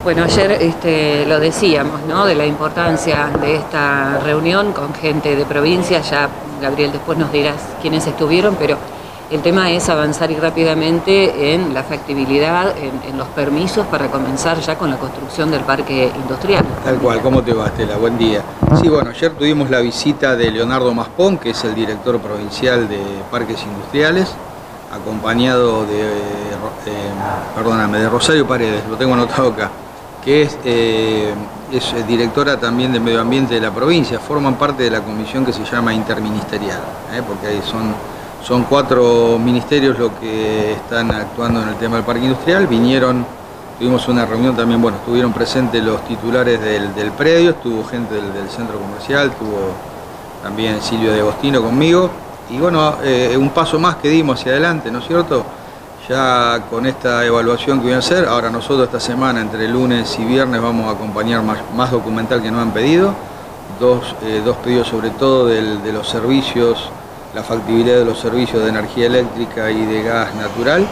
Bueno, ayer lo decíamos, ¿no?, de la importancia de esta reunión con gente de provincia. Ya, Gabriel, después nos dirás quiénes estuvieron, pero el tema es avanzar y rápidamente en la factibilidad, en los permisos para comenzar ya con la construcción del parque industrial. Tal cual. ¿Cómo te va, Estela? Buen día. Sí, bueno, ayer tuvimos la visita de Leonardo Maspón, que es el director provincial de Parques Industriales, acompañado de Rosario Paredes, lo tengo anotado acá, que es directora también de Medio Ambiente de la provincia. Forman parte de la comisión que se llama interministerial, porque ahí son 4 ministerios los que están actuando en el tema del parque industrial. Tuvimos una reunión también, bueno, estuvieron presentes los titulares del predio, estuvo gente del centro comercial, estuvo también Silvio de Agostino conmigo, y bueno, un paso más que dimos hacia adelante, ¿no es cierto? Ya con esta evaluación que voy a hacer, ahora nosotros esta semana, entre lunes y viernes, vamos a acompañar más documental que nos han pedido, dos pedidos sobre todo de los servicios, la factibilidad de los servicios de energía eléctrica y de gas natural,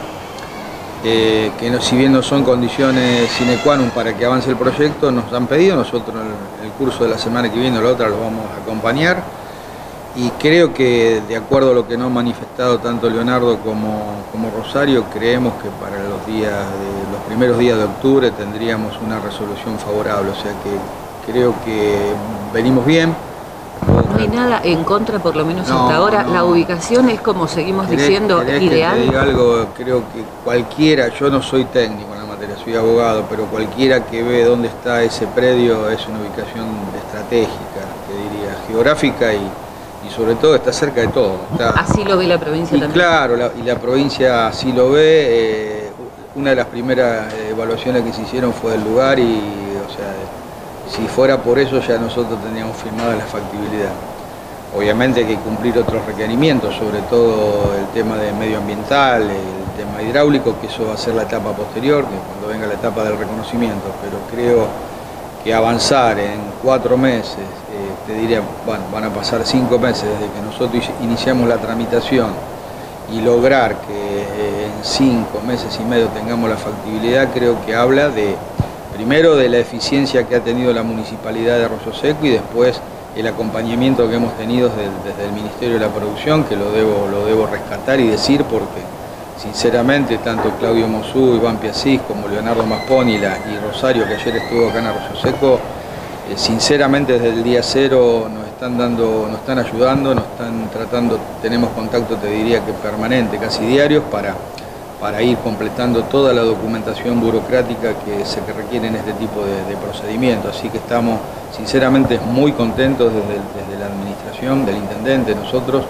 que si bien no son condiciones sine qua non para que avance el proyecto, nos han pedido. Nosotros el curso de la semana que viene o la otra lo vamos a acompañar. Y creo que, de acuerdo a lo que nos ha manifestado tanto Leonardo como Rosario, creemos que para los primeros días de octubre tendríamos una resolución favorable. O sea que creo que venimos bien. No hay nada en contra, por lo menos hasta ahora. No. La ubicación es, como seguimos diciendo, ideal. Que te diga algo, creo que cualquiera, yo no soy técnico en la materia, soy abogado, pero cualquiera que ve dónde está ese predio es una ubicación estratégica, te diría, geográfica y sobre todo está cerca de todo. Así lo ve la provincia también. Claro, y la provincia así lo ve. Una de las primeras evaluaciones que se hicieron fue del lugar y, o sea, si fuera por eso ya nosotros tendríamos firmado la factibilidad. Obviamente hay que cumplir otros requerimientos, sobre todo el tema de medioambiental, el tema hidráulico, que eso va a ser la etapa posterior, que cuando venga la etapa del reconocimiento, pero creo que avanzar en 4 meses, te diría, bueno, van a pasar 5 meses desde que nosotros iniciamos la tramitación y lograr que en 5 meses y medio tengamos la factibilidad, creo que habla primero de la eficiencia que ha tenido la Municipalidad de Arroyo Seco y después el acompañamiento que hemos tenido desde el Ministerio de la Producción, que lo debo rescatar y decir porque sinceramente tanto Claudio Mosú, Iván Piasís como Leonardo Maspón y Rosario, que ayer estuvo acá en Arroyo Seco, sinceramente desde el día cero nos están ayudando, nos están tratando, tenemos contacto, te diría que permanente, casi diarios, para ir completando toda la documentación burocrática que se requiere en este tipo de procedimientos. Así que estamos sinceramente muy contentos desde la administración, del intendente, nosotros,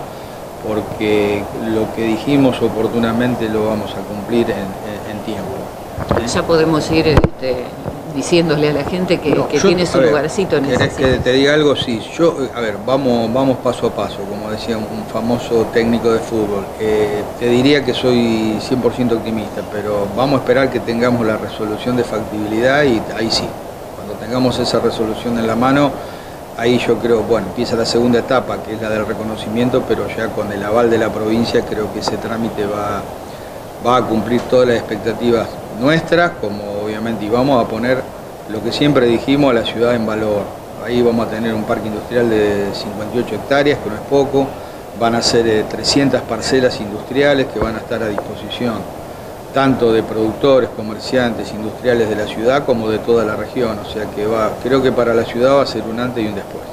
porque lo que dijimos oportunamente lo vamos a cumplir en tiempo. Ya podemos ir diciéndole a la gente que tiene su lugarcito en ese ¿Querés que te diga algo? Sí, vamos paso a paso, como decía un famoso técnico de fútbol. Te diría que soy 100% optimista, pero vamos a esperar que tengamos la resolución de factibilidad y ahí sí, cuando tengamos esa resolución en la mano, ahí yo creo, bueno, empieza la segunda etapa, que es la del reconocimiento, pero ya con el aval de la provincia creo que ese trámite va a cumplir todas las expectativas nuestras, como obviamente, y vamos a poner lo que siempre dijimos, a la ciudad en valor. Ahí vamos a tener un parque industrial de 58 hectáreas, que no es poco, van a ser 300 parcelas industriales que van a estar a disposición tanto de productores, comerciantes, industriales de la ciudad como de toda la región, o sea que creo que para la ciudad va a ser un antes y un después.